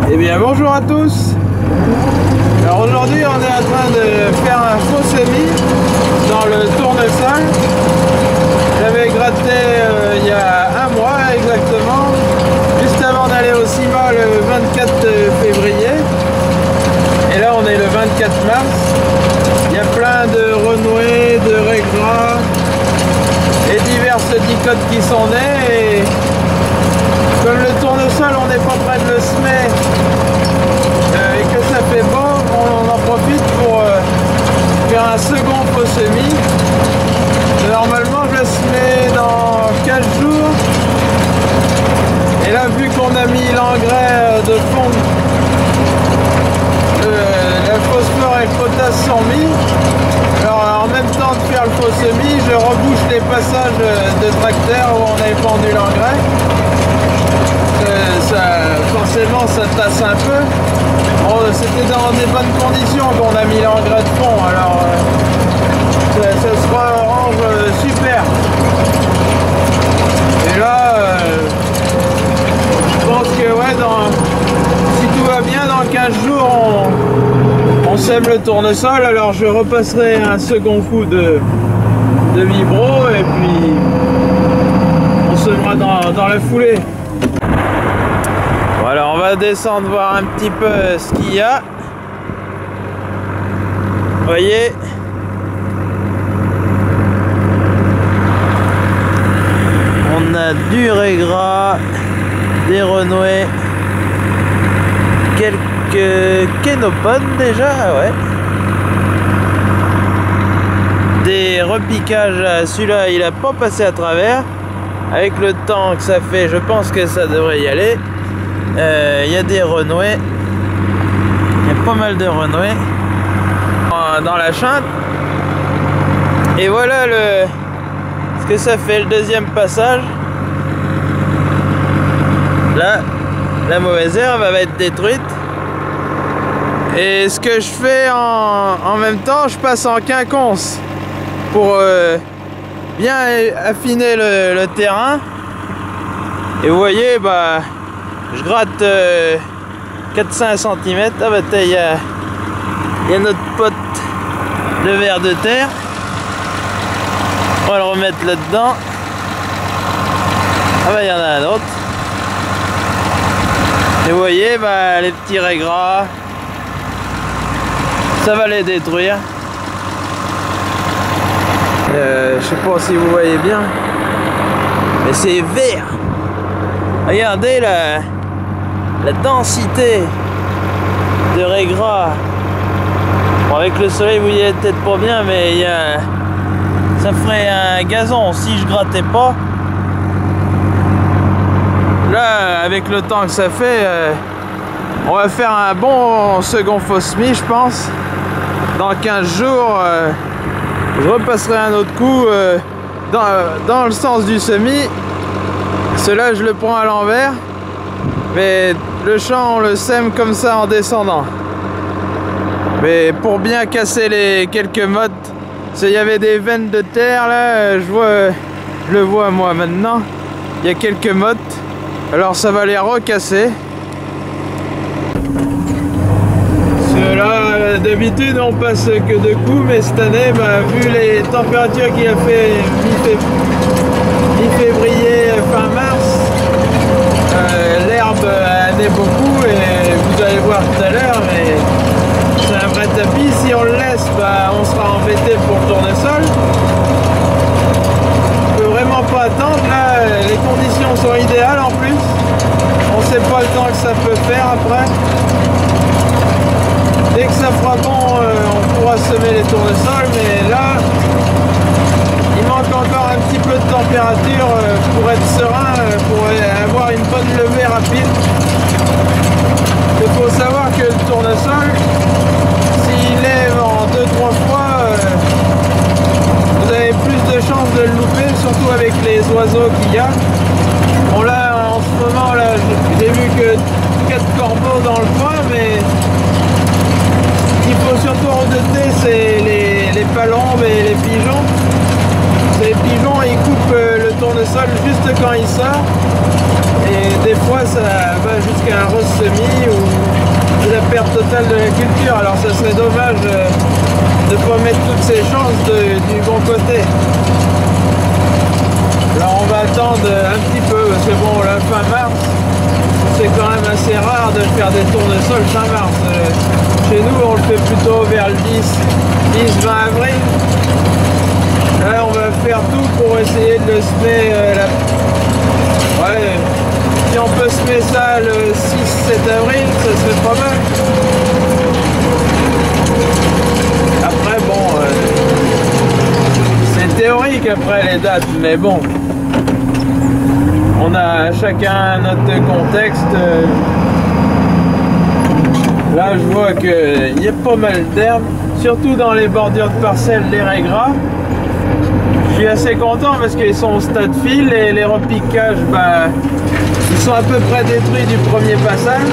Eh bien bonjour à tous. Alors aujourd'hui on est en train de faire un faux semis dans le tournesol. J'avais gratté il y a un mois exactement, juste avant d'aller au CIMA le 24 février. Et là on est le 24 mars. Il y a plein de renouées, de régras et diverses dicotes qui sont nées. Et comme le tournesol on n'est pas près de le semer et que ça fait beau, on en profite pour faire un second faux semis. Normalement je le semais dans 15 jours. Et là vu qu'on a mis l'engrais de fond, le phosphore et le potasse sont mis, alors en même temps de faire le faux semis, je rebouche les passages de tracteur où on avait pendu l'engrais. Forcément ça tasse un peu. Bon, c'était dans des bonnes conditions qu'on a mis l'engrais de fond, alors ça se range super. Et là je pense que ouais, si tout va bien, dans 15 jours on sème le tournesol. Alors je repasserai un second coup de vibro et puis on semera dans la foulée. Voilà, on va descendre voir un petit peu ce qu'il y a. Vous voyez, on a du régras, des renouées, quelques kénopodes déjà, ouais. Des repiquages, celui-là il a pas passé à travers. Avec le temps que ça fait, je pense que ça devrait y aller. Il y a des renouées, il y a pas mal de renouées dans la chinte. Et voilà ce que ça fait, le deuxième passage. Là, la mauvaise herbe va être détruite. Et ce que je fais en même temps, je passe en quinconce pour bien affiner le terrain. Et vous voyez, bah je gratte 4-5 cm. Ah bah il y a notre pot de vers de terre. On va le remettre là-dedans. Ah bah il y en a un autre. Et vous voyez, bah les petits régras, ça va les détruire. Je sais pas si vous voyez bien, mais c'est vert. Regardez la densité de régras. Bon, avec le soleil vous voyez peut-être pas bien, mais ça ferait un gazon si je grattais pas. Là avec le temps que ça fait, on va faire un bon second faux semis je pense. Dans 15 jours je repasserai un autre coup dans le sens du semis. Celui-là je le prends à l'envers, mais le champ on le sème comme ça en descendant. Mais pour bien casser les quelques mottes, parce qu'il y avait des veines de terre là, je le vois moi maintenant, il y a quelques mottes, alors ça va les recasser. Là d'habitude on passe que 2 coups, mais cette année bah, vu les températures qu'il a fait mi-février, fin mars, l'herbe a né beaucoup et vous allez voir tout à l'heure, mais c'est un vrai tapis. Si on le laisse, bah, on sera embêté pour le tournesol. On peut vraiment pas attendre, là les conditions sont idéales en plus. On sait pas le temps que ça peut faire après. Dès que ça fera bon, on pourra semer les tournesols, mais là, il manque encore un petit peu de température pour être serein, pour avoir une bonne levée rapide. Il faut savoir que le tournesol, s'il lève en 2-3 fois, vous avez plus de chances de le louper, surtout avec les oiseaux qu'il y a. Bon là, en ce moment, là, j'ai vu que 4 corbeaux dans le coin, mais ce qu'il faut surtout redouter, c'est les palombes et les pigeons. Les pigeons, ils coupent le tournesol juste quand il sort. Et des fois, ça va jusqu'à un rose semis ou faire des tournesols fin mars. Chez nous, on le fait plutôt vers le 10-20 avril. Là, on va faire tout pour essayer de le semer ouais, si on peut semer ça le 6-7 avril, ça serait pas mal. Après, bon, c'est théorique après les dates, mais bon, on a chacun notre contexte. Là, je vois qu'il y a pas mal d'herbes, surtout dans les bordures de parcelles des régras. Je suis assez content parce qu'ils sont au stade fil et les repiquages, bah, ils sont à peu près détruits du premier passage.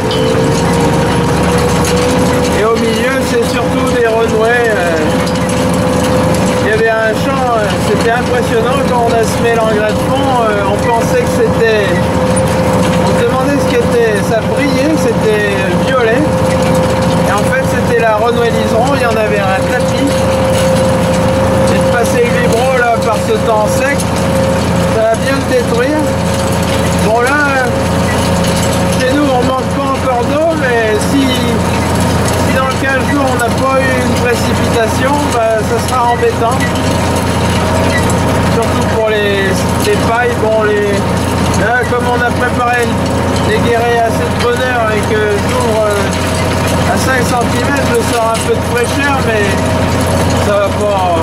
Et au milieu, c'est surtout des renouées. Il y avait un champ, c'était impressionnant quand on a semé l'engrais de fond. On pensait que c'était... On se demandait ce qu'était... Ça brillait, c'était violet. Et en fait, c'était la renouée liseron. Il y en avait un tapis. Et de passer le vibro là par ce temps sec, ça va bien le détruire. Bon là, chez nous, on manque pas encore d'eau, mais si dans le 15 jours on n'a pas eu une précipitation, bah, ça sera embêtant. Surtout pour les pailles. Bon, là, comme on a préparé les guérets assez de bonne heure et que j'ouvre à 5 cm, je sors un peu de fraîcheur, mais ça va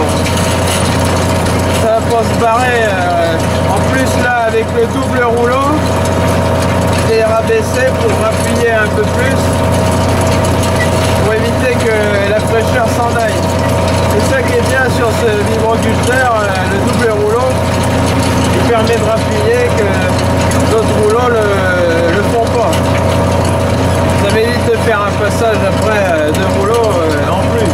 pas se barrer. En plus là, avec le double rouleau, j'ai rabaissé pour appuyer un peu plus, pour éviter que la fraîcheur s'en aille. C'est ça qui est bien sur ce vibroculteur, le double rouleau, il permet de rappuyer que d'autres rouleaux le font pas. Ça m'évite de faire un passage après de rouleaux en plus.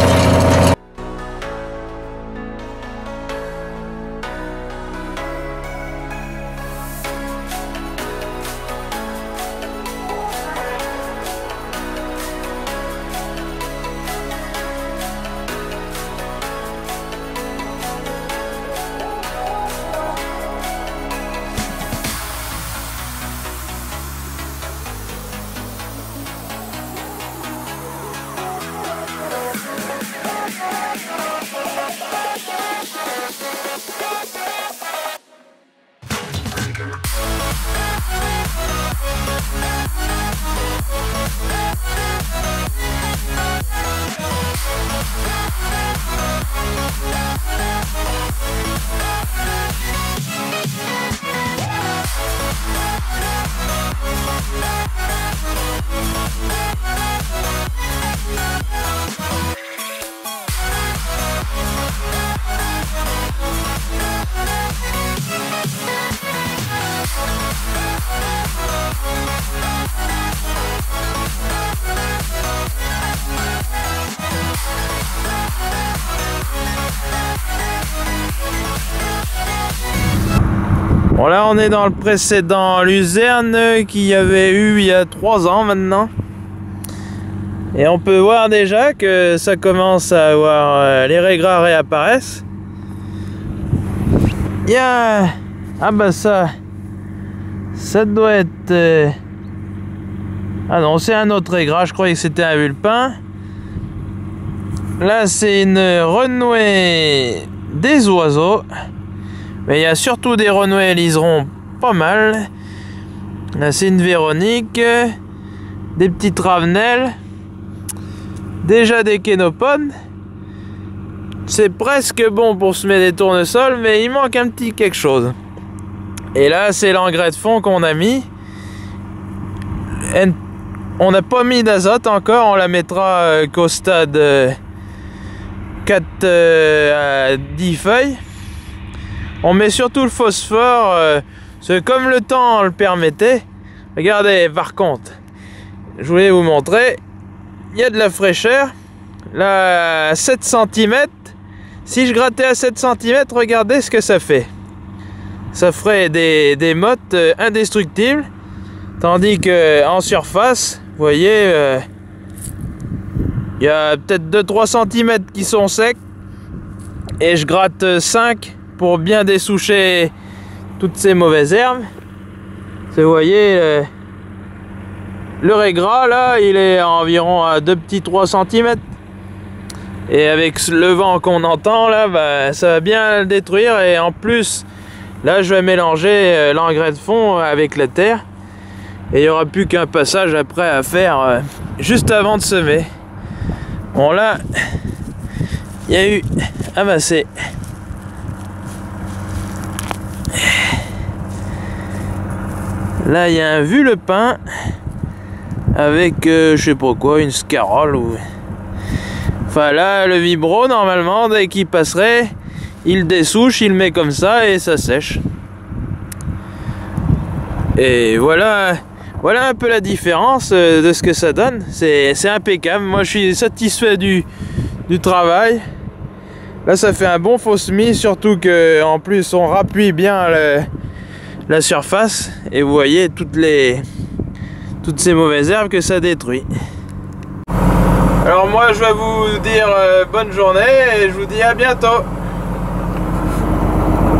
Bon là on est dans le précédent luzerne qu'il y avait eu il y a 3 ans maintenant. Et on peut voir déjà que ça commence à avoir... les régras réapparaissent. Il y a... Ah bah ça doit être... Ah non, c'est un autre régras, je croyais que c'était un vulpin. Là c'est une renouée des oiseaux. Mais il y a surtout des renouées liserons pas mal. Là c'est une Véronique, des petites ravenelles, déjà des kénopodes. C'est presque bon pour semer des tournesols, mais il manque un petit quelque chose. Et là c'est l'engrais de fond qu'on a mis. On n'a pas mis d'azote encore, on la mettra qu'au stade 4 à 10 feuilles. On met surtout le phosphore, comme le temps le permettait. Regardez, par contre, je voulais vous montrer, il y a de la fraîcheur. Là, à 7 cm, si je grattais à 7 cm, regardez ce que ça fait. Ça ferait des mottes indestructibles. Tandis que en surface, vous voyez, il y a peut-être 2-3 cm qui sont secs. Et je gratte 5 pour bien dessoucher toutes ces mauvaises herbes. Vous voyez, Le régras là, il est à environ à 2 petits 3 cm. Et avec le vent qu'on entend là, bah, ça va bien le détruire. Et en plus, là je vais mélanger l'engrais de fond avec la terre. Et il n'y aura plus qu'un passage après à faire juste avant de semer. Bon là, il y a eu... Ah bah c'est... Là il y a un vullepin avec je sais pas quoi, une scarole ou... Enfin là le vibro normalement dès qu'il passerait, il dessouche, il met comme ça et ça sèche. Et voilà, voilà un peu la différence de ce que ça donne. C'est impeccable, moi je suis satisfait du travail. Là ça fait un bon faux semis, surtout que en plus on rappuie bien la surface et vous voyez toutes ces mauvaises herbes que ça détruit. Alors moi je vais vous dire bonne journée et je vous dis à bientôt.